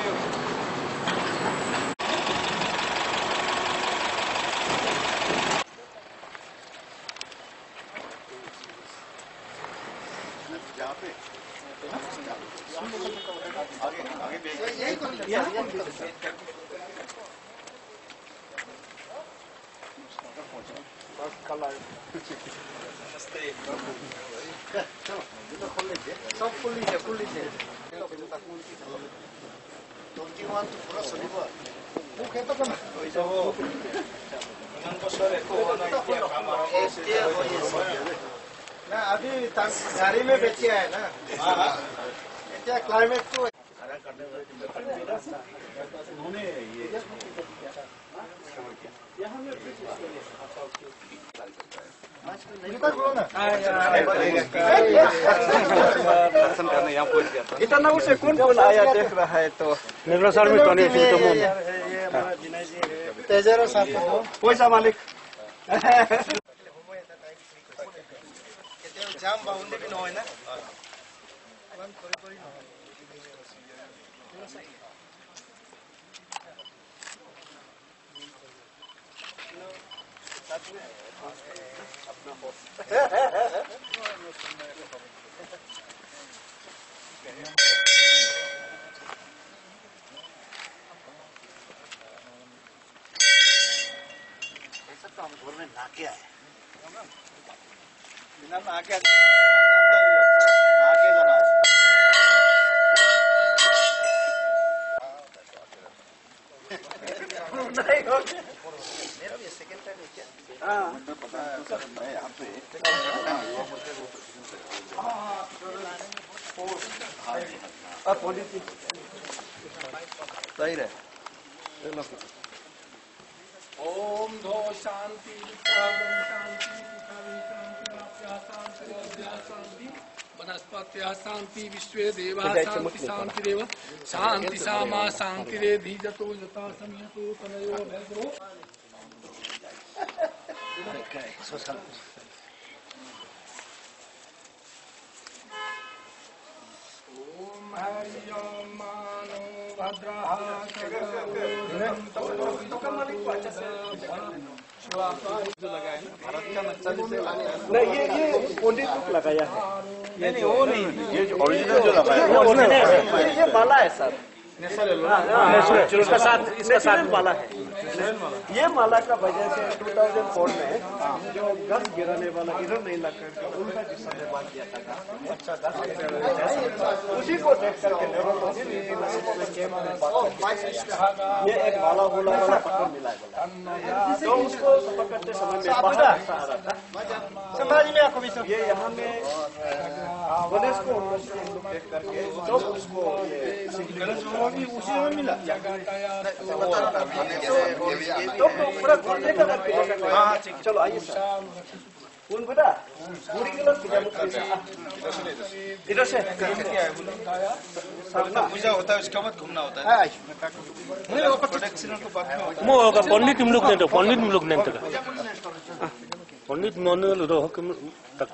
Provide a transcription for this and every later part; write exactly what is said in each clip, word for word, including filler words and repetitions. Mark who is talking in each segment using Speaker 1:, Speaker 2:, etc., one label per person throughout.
Speaker 1: सब खोल लीजिए खोल लीजिए पूरा सभी को वो कहता था ना ना अभी गाड़ी में बेचे है ना क्या क्लाइमेट को उन्होंने ये यहाँ में दर्शन करने यहाँ पहुँच गया था। इतना उसे कौन कौन आया देख रहा है तो निर्मला सर भी तो नहीं थी तो ये हमारा विनय जी तेजरा साहब को पैसा मालिक जाम बाउंडे भी न होय ना अपना ऐसा तो हम घर में नाके आए बिना नाके आगे जाना नहीं हो मेरा भी सेकंड टाइम है क्या हाँ पता है सर मैं यहाँ पे अब पॉलिसी सही रहे ओम धो शांति शांति वनस्पत्या शांति विश्वे देवा शांति शांति देव शांति सामा शांति रे धीजतो यथा संयतो तनयो भद्रो Okay, so it's Om Hari Om Mano Bhadraha नहीं ये ये पंडित लोग लगाया है ये नहीं वो नहीं ये जो ओरिजिनल जो लगाया है ये माला है सर इसका साथ इसका साथ माला है ये माला का वजह से दो हज़ार चार में जो गस गिराने वाला इधर नहीं लग करके उनका जिसने निर्माण किया था अच्छा उसी को देख करके ये एक माला बोला वाला पत्थर मिला है तो उसको पकड़ते समय में बाहर आ रहा था समाज में आपको ये यहाँ में गणेश को देख करके तो उसको उसी में मिला तो पूरा हाँ चलो आइए कौन बेटा पूरी गलत इधर से पूजा होता है उसके बाद घूमना होता है
Speaker 2: पंडित हम लोग नहीं तो पंडित हम लोग नहीं तो पंडित नॉन रहो तक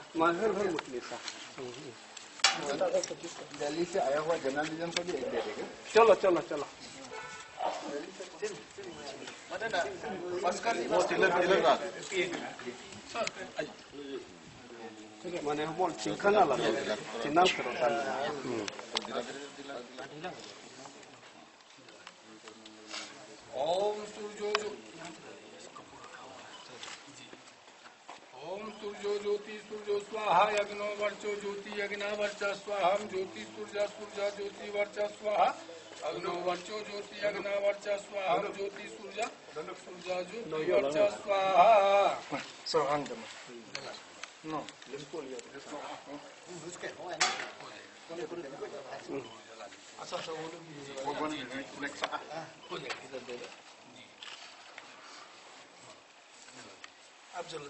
Speaker 1: दिल्ली से आया हुआ जर्नलिज्म को भी एक दे देगा
Speaker 2: चलो चलो चलो
Speaker 1: मैंने बोल चिंखना लगा चिन्ना करो
Speaker 3: ओम सूर्यो ओम सूर्यो ज्योति सूर्यो स्वाहा यज्ञो वर्चो ज्योति यज्ञा वर्चा स्वाहा ज्योति सूर्य सूर्य ज्योति वर्चा स्वाहा अग्नो वर्चो ज्योति यज्ञा वर्चा स्वाहा ज्योति सूर्य सूर्य ज्योति वर्चा स्वाहा
Speaker 1: नो अच्छा अच्छा वो वन नेक्स्ट आप जल्दी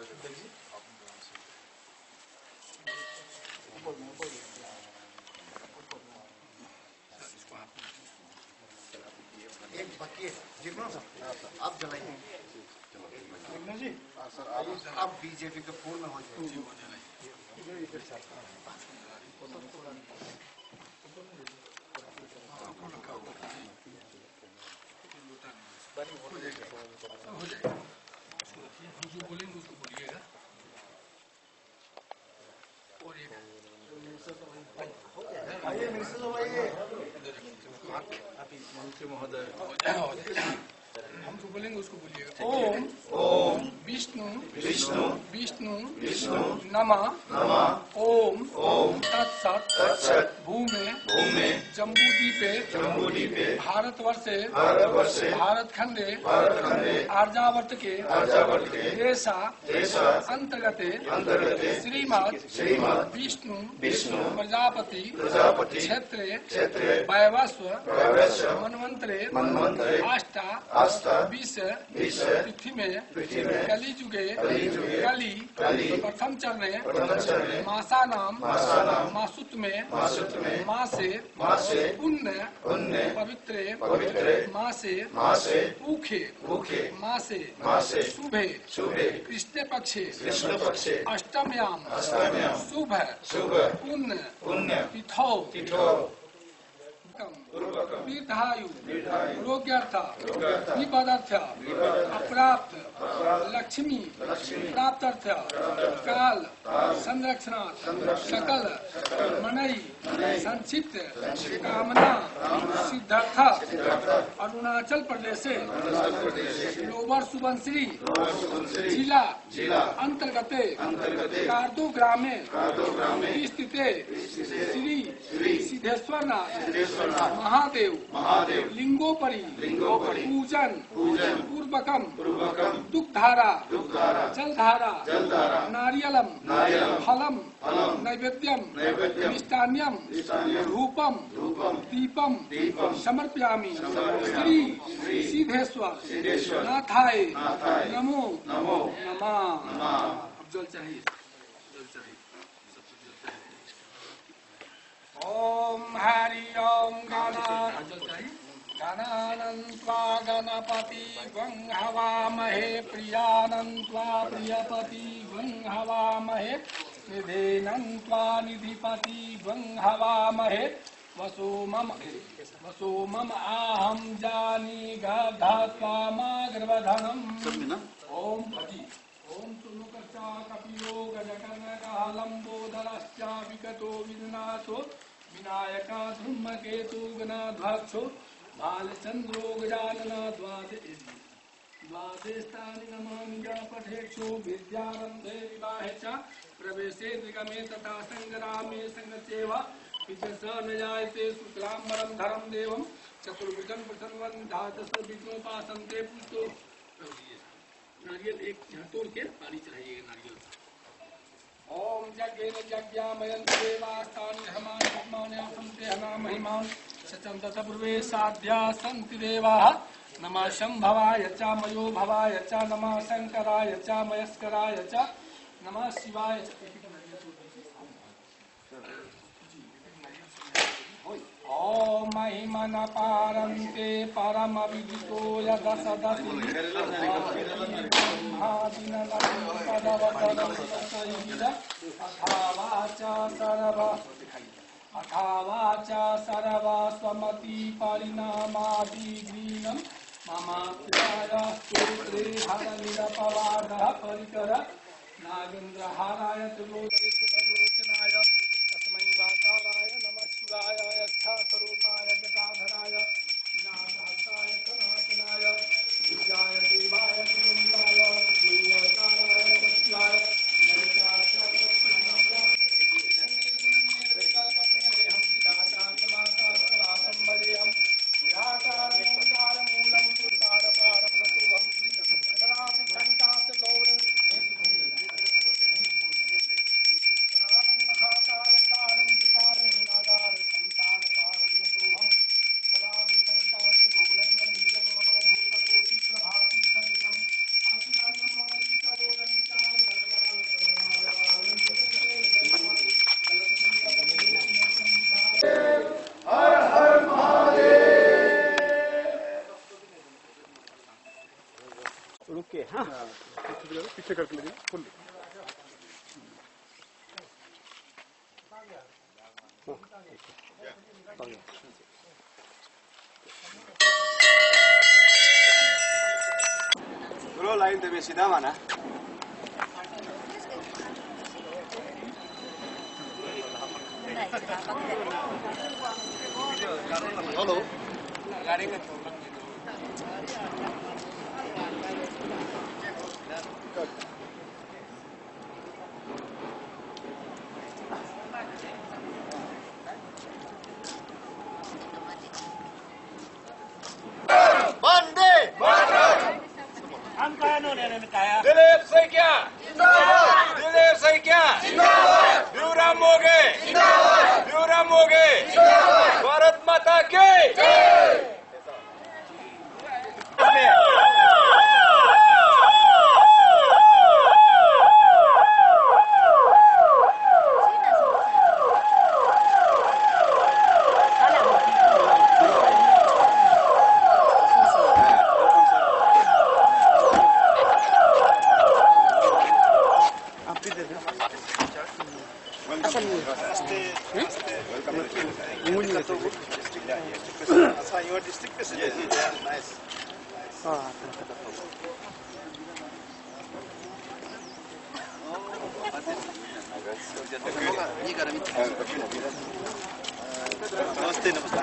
Speaker 1: एक बकेट जितना आप जलाइए जी सर आप बीजेपी के फोन में हो जाए
Speaker 3: रखा होगा हो जाएगा हो जाएगा हम जो बोलेंगे उसको बोलिएगा और एक
Speaker 1: आइए मिनिस्टर साहब आइए।
Speaker 3: महोदय हम जो बोलेंगे उसको बोलिएगा। ओम ओम विष्णु विष्णु विष्णु विष्णु नमः नमः ओम ओम तत्सत् तत्सत् भूमे भूमे जम्बूद्वीपे जम्बूद्वीपे भारतवर्षे भारतवर्षे भारतखंडे भारतखंडे आर्यावर्तके आर्यावर्तके देशा देशा अंतर्गते अंतर्गते श्रीमद् श्रीमद् विष्णु विष्णु प्रजापति प्रजापति क्षेत्रे क्षेत्रे वैवस्व वैवस्व मनमंत्रे मनमंत्रे आष्टा आष्टा बीस बीस तिथि में तिथि में कली जुगे कली जुगे कली कली प्रथम चरणे प्रथम चरणे मासा नाम मासा नाम मासुत में मासुत में माँ से माँ से पुण्य पुण्य पवित्रे पवित्रे माँ से माँ से ऊखे ऊखे माँ से माँ से शुभे शुभे कृष्ण पक्षे कृष्ण पक्षे अष्टम्याम अष्टम्याम शुभ शुभ पुण्य पुण्य तिथौ तिथौ दीर्घायु रोग्यर्थ विपदर्थ अप्राप्त लक्ष्मी प्राप्त्यर्थ काल संरक्षणार्थ सकल मनई संक्षिप्त कामना सिद्धार्थ अरुणाचल प्रदेश से लोअर सुबनसिरी जिला अंतर्गत कार्दो ग्रामे स्थित श्री सिद्धेश्वरनाथ महादेव महादेव लिंगोपरि लिंगोपरि पूजन पूजन पूर्वकम पूर्वकम दुग्धारा दुग्धारा जलधारा जलधारा नारियलम नारियलम फलम फलम नैवेद्यम नैवेद्यम मिष्टान्यम मिष्टान्यम धूपम धूपम दीपम दीपम समर्पयामि श्री सिद्धेश्वर सिद्धेश्वर नाथाय नाथाय नमो नमो नमः नमः। अब जल चाहिए जल चाहिए ओम हरि ओम गाना गणानन्त्वा गणपति गं हवामहे प्रियानन्त्वा प्रियपति गं हवामहे निधेनन्त्वा निधिपति गं हवामहे वसो मम वसो मम आहम जानी गधा माग्रवधनम् ओम पति ओम सुनुकर्चा कपिलो गजकर्णकः लम्बोदरश्च विकटो विघ्नाशो विनायका धूमकेतु गणाध्वक्षो बालचंद्रो गजानना द्वादे द्वादशतानि नमामि पठेक्षो विद्यारंभे विवाहे च प्रवेशे निगमे तथा संग्रामे संगत्येव विचस न जायते शुक्लांबरं धरं देवं चतुर्भुजं प्रसन्नं धातस विष्णुपासन्ते पुष्टो नारियल एक यहाँ तोड़ के पानी चाहिएगा नारियल। ओम यज्ञेन यज्ञामयं देवास्तानि हमानि ब्रह्माणि आसन्ते हना महिमान् सचं तत्पूर्वे साध्या सन्ति देवाः नमः शंभवाय च मयो भवाय च नमः शंकराय च मयस्कराय च नमः शिवाय च। ओम महिमन पारन्ते परम विदितो यदसदसि अथावाचा सर्व अथावाचा सर्व स्वमति परिणामादिग्रीणं ममाप्याय स्तोत्रे हरनिरपवादः परिकर नागेन्द्रहाराय त्रिलोचनाय तस्मै वाकाराय नमः शिवाय यच्छास्वरूपाय जटाधराय नाथहस्ताय सनातनाय विद्याय देवाय त्रिलोकाय मंगलकाराय नमः शिवाय पीछे करके लगे फुल
Speaker 4: लाइन देवे सीधा माना हेलो गाड़ी का
Speaker 5: दिलीप सैकिया दिलीप सैकिया भीमराव मोघे भीमराव मोघे भारत माता की नमस्ते नमस्ते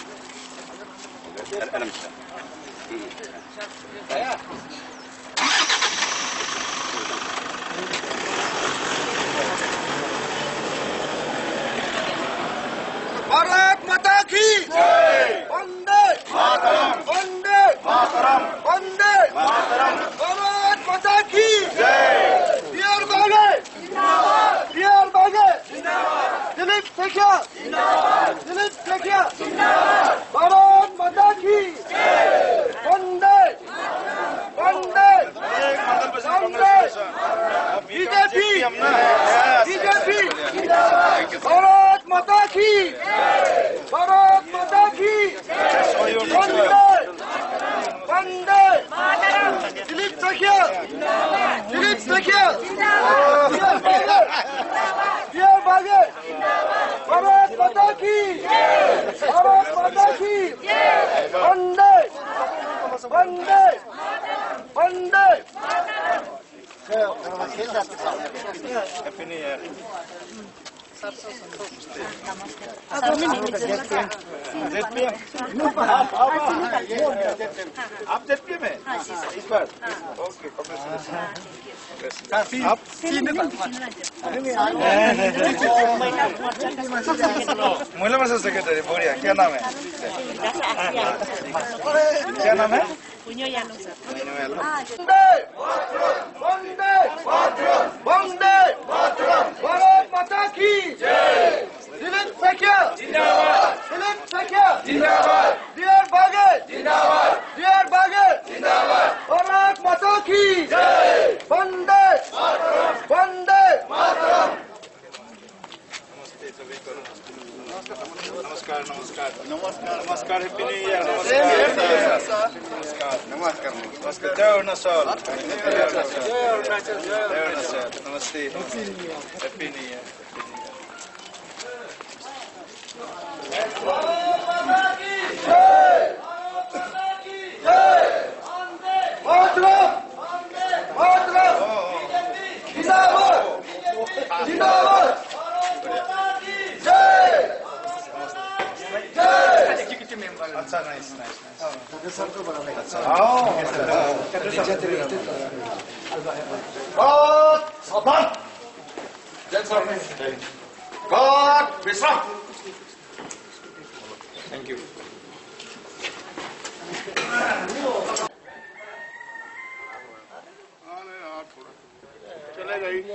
Speaker 4: भारत माता की वंदे मातरम वंदे मातरम वंदे मातरम भारत माता की बिहार बागे बिहार बागे दिलीप सैकिया दिलीप सैकिया भारत माता की वंदे वंदे वंदे बीजेपी बीजेपी भारत माता की भारत माता की वंदे वंदे दिलीप सैकिया दिलीप सैकिया बिहार बागे भारत माता की भारत माता की वंदे वंदे वंदे
Speaker 5: हैप्पी न्यू ईयर आप जेपी में इस बार ओके आप महिला मोर्चा सेक्रेटरी बढ़िया क्या नाम है क्या नाम है
Speaker 4: वंदे वंदे भारत माता की दिलीप सैकिया दिलीप सैकिया बिहार बागे बिहार बागे भारत माता की वंदे वंदे
Speaker 5: नमस्कार नमस्कार नमस्कार नमस्कार हैप्पी न्यू ईयर नमस्कार नमस्कार नमस्कार जय अरुणाचल जय अरुणाचल जय अरुणाचल नमस्ते हैप्पी न्यू ईयर
Speaker 4: मातरम मातरम जिंदाबाद जिंदाबाद जय
Speaker 5: अच्छा nice nice
Speaker 4: God Saban God Visram
Speaker 5: thank you
Speaker 1: चलेगा ही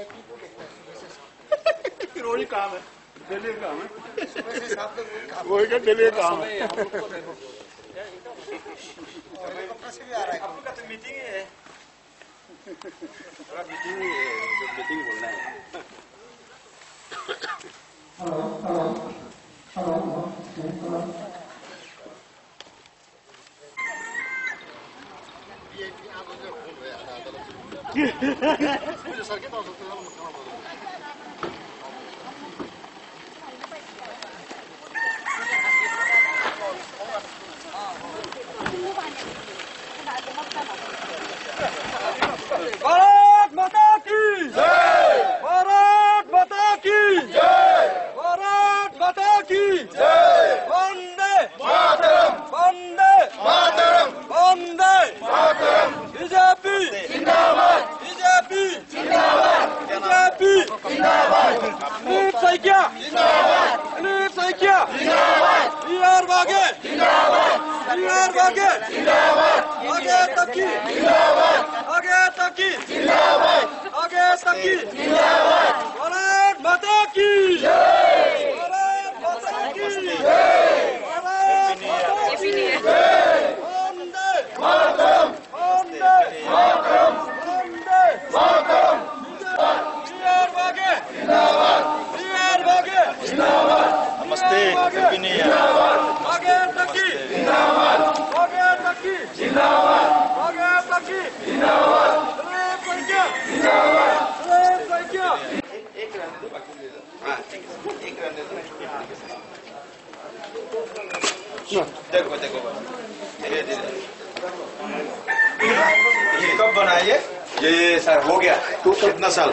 Speaker 1: फिर वही काम है डेली काम है वही का डेली काम है
Speaker 4: आपका तो मीटिंग ही है
Speaker 5: मीटिंग ही है मीटिंग बोलना है
Speaker 6: 아,
Speaker 4: आगे आगे तकी आगे तकी आगे तकी भारत माता की भारत माता की भारत माता की वंदे मातरम वंदे मातरम वंदे मातरम बिहार भागे जिंदाबाद बिहार भागे जिंदाबाद
Speaker 5: नमस्ते हैप्पी न्यू ईयर
Speaker 4: आगे तकी जिंदाबाद आगे तकी जिंदाबाद आगे तकी जिंदाबाद अरे पंजा जिंदाबाद अरे पंजा
Speaker 5: देखो देखो धीरे धीरे ये कब बनाइए
Speaker 4: ये सर हो गया कितना साल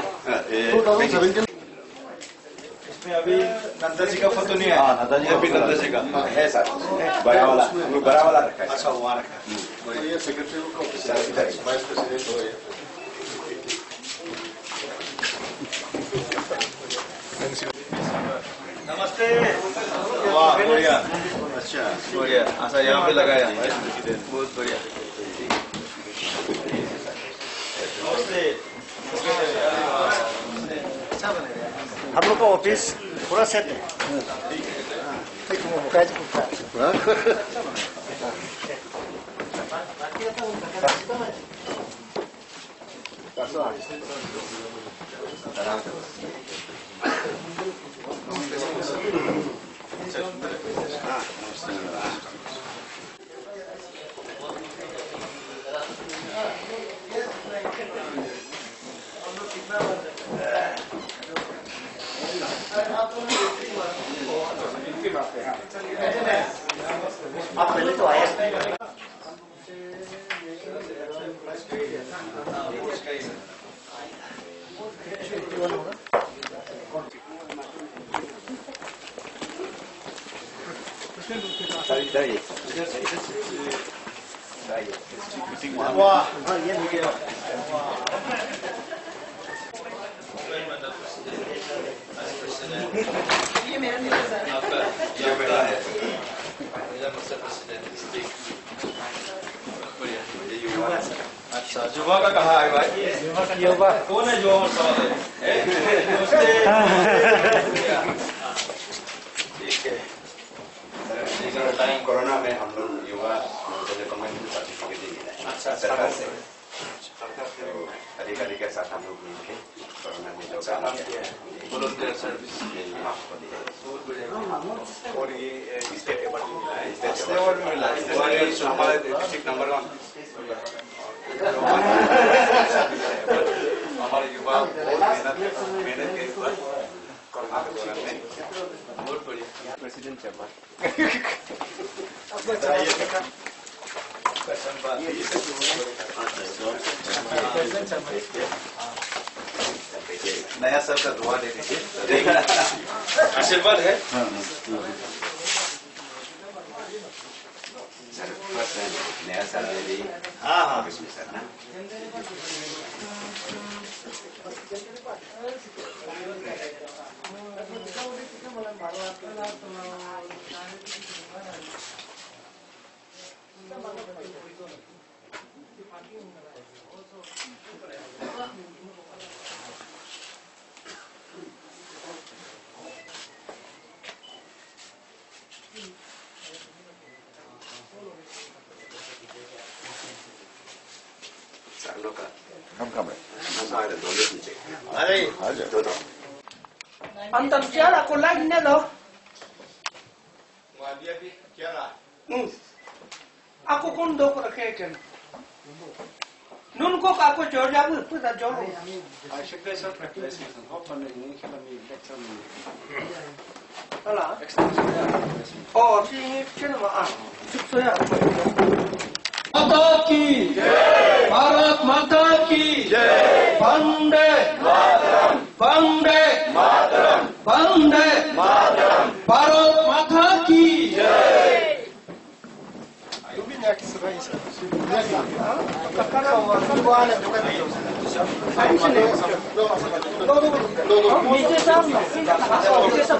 Speaker 5: इसमें अभी नंदा जी का फोटो नहीं है
Speaker 4: हाँ नंदा जी अभी नंदा जी का है सर बड़ा वाला बड़ा वाला रखा है
Speaker 5: अच्छा वहाँ रखा है
Speaker 4: ये सेक्रेटरी का ऑफिस है वाइस प्रेसिडेंट हो गया
Speaker 5: नमस्ते वाह बढ़िया अच्छा बढ़िया अच्छा यहाँ पे लगाया बहुत बढ़िया नमस्ते
Speaker 1: हम लोग का ऑफिस पूरा सेट है आप पहले तो आए
Speaker 5: वाह
Speaker 1: ये मीटिंग
Speaker 5: ये मेरा आपका ये बेटा है अच्छा जुबा का कहा है भाई
Speaker 1: युवा
Speaker 5: कौन है जुबा सवाल है ठीक है
Speaker 4: टाइम कोरोना में हम लोग युवा कम्युनिटी सर्टिफिकेट देंगे अच्छा सरकार से अधिकारी के साथ हम लोग मिलकर कोरोना में जो काम किया है वॉलंटियर सर्विस और ये स्टेट लेवल में मिला है स्टेट लेवल में मिला है हमारे डिस्ट्रिक्ट नंबर वन हमारे युवा बहुत मेहनत मेहनत के ऊपर कोरोना के दौरान में बहुत बढ़िया प्रेसिडेंट चेयरमैन
Speaker 5: नया साल का दुआ दे दीजिए आशीर्वाद है
Speaker 4: नया साल में भी
Speaker 5: हाँ हाँ
Speaker 4: सर ना
Speaker 1: Antam siapa aku lagi nih loh. Aku kondo ko rakeken. Nun ko aku jor jabu tu dah jor. Alah. Oh, sini sini mah. Sukses.
Speaker 4: माता की भारत माता की वंदे वंदे वंदे भारत माता की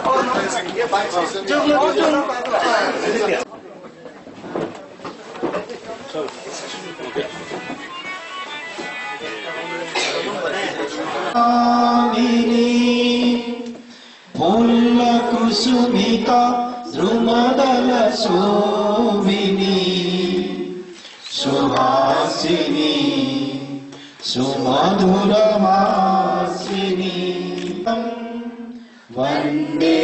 Speaker 1: Jangan
Speaker 6: फूल कुसुमिता द्रुमदल शोभिनी सुहासिनी सुमधुरमासिनी वंदे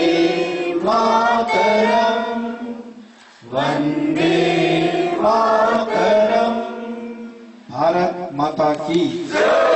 Speaker 6: मातरम वंदे मातरम। भारत माता की जय।